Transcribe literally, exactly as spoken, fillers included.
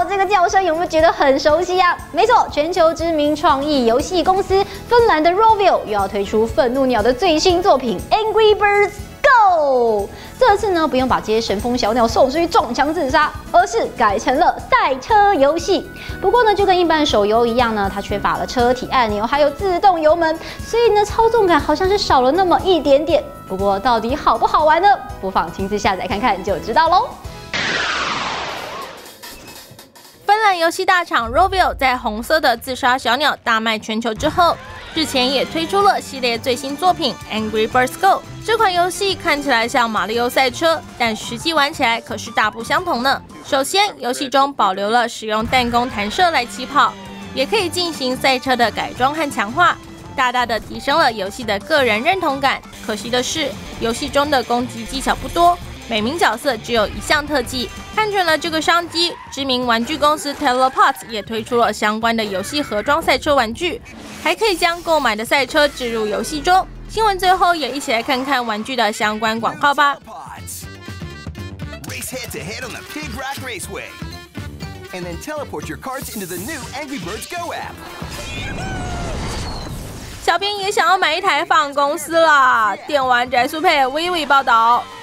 道这个叫声有没有觉得很熟悉啊？没错，全球知名创意游戏公司芬兰的 Rovio 又要推出愤怒鸟的最新作品 Angry Birds Go。这次呢，不用把这些神风小鸟送出去撞墙自杀，而是改成了赛车游戏。不过呢，就跟一般手游一样呢，它缺乏了车体按钮，还有自动油门，所以呢，操纵感好像是少了那么一点点。不过到底好不好玩呢？不妨亲自下载看看就知道喽。 芬兰游戏大厂 Rovio 在红色的自杀小鸟大卖全球之后，日前也推出了系列最新作品 Angry Birds Go。这款游戏看起来像马里奥赛车，但实际玩起来可是大不相同呢。首先，游戏中保留了使用弹弓弹射来起跑，也可以进行赛车的改装和强化，大大的提升了游戏的个人认同感。可惜的是，游戏中的攻击技巧不多，每名角色只有一项特技。看准了这个商机，知名玩具公司 Telepods 也推出了相关的游戏盒装赛车玩具，还可以将购买的赛车置入游戏中。新闻最后也一起来看看玩具的相关广告吧。 Race head to head on the Pig Rock Raceway, and then teleport your carts into the new Angry Birds Go app. 小编也想要买一台放公司啦！电玩宅速配微微报道。